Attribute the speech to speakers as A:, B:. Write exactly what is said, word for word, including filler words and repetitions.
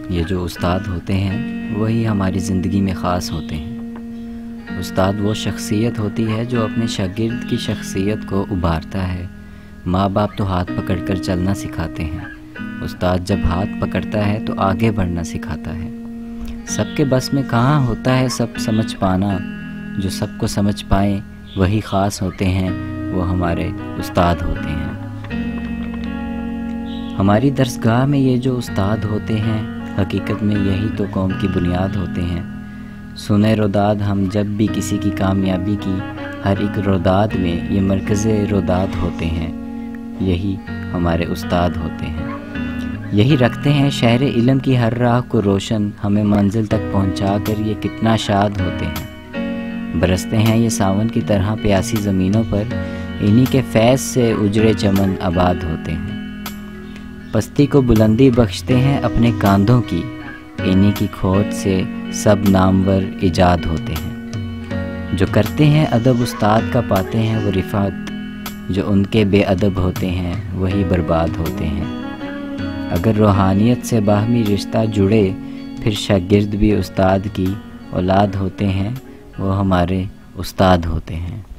A: یہ جو استاد ہوتے ہیں وہی ہماری زندگی میں خاص ہوتے ہیں۔ استاد وہ شخصیت ہوتی ہے جو اپنے شاگرد کی شخصیت کو ابھارتا ہے۔ ماں باپ تو ہاتھ پکڑ کر چلنا سکھاتے ہیں، استاد جب ہاتھ پکڑتا ہے تو آگے بڑھنا سکھاتا ہے۔ سب کے بس میں کہاں ہوتا ہے سب سمجھ پانا، جو سب کو سمجھ پائیں وہی خاص ہوتے ہیں، وہ ہمارے استاد ہوتے ہیں۔ ہماری درسگاہ میں یہ جو استاد ہوتے ہیں حقیقت میں یہی تو قوم کی بنیاد ہوتے ہیں۔ سنے روداد ہم جب بھی کسی کی کامیابی کی، ہر ایک روداد میں یہ مرکز روداد ہوتے ہیں، یہی ہمارے استاد ہوتے ہیں۔ یہی رکھتے ہیں شہر علم کی ہر راہ کو روشن، ہمیں منزل تک پہنچا کر یہ کتنا شاد ہوتے ہیں۔ برستے ہیں یہ ساون کی طرح پیاسی زمینوں پر، انہی کے فیض سے اجڑے چمن آباد ہوتے ہیں۔ پستی کو بلندی بخشتے ہیں اپنے کاندھوں کی، انہی کی کھوج سے سب نامور ایجاد ہوتے ہیں۔ جو کرتے ہیں ادب استاد کا پاتے ہیں وہ رفعت، جو ان کے بے ادب ہوتے ہیں وہی برباد ہوتے ہیں۔ اگر روحانیت سے باہمی رشتہ جڑے پھر شاگرد بھی استاد کی اولاد ہوتے ہیں، وہ ہمارے استاد ہوتے ہیں۔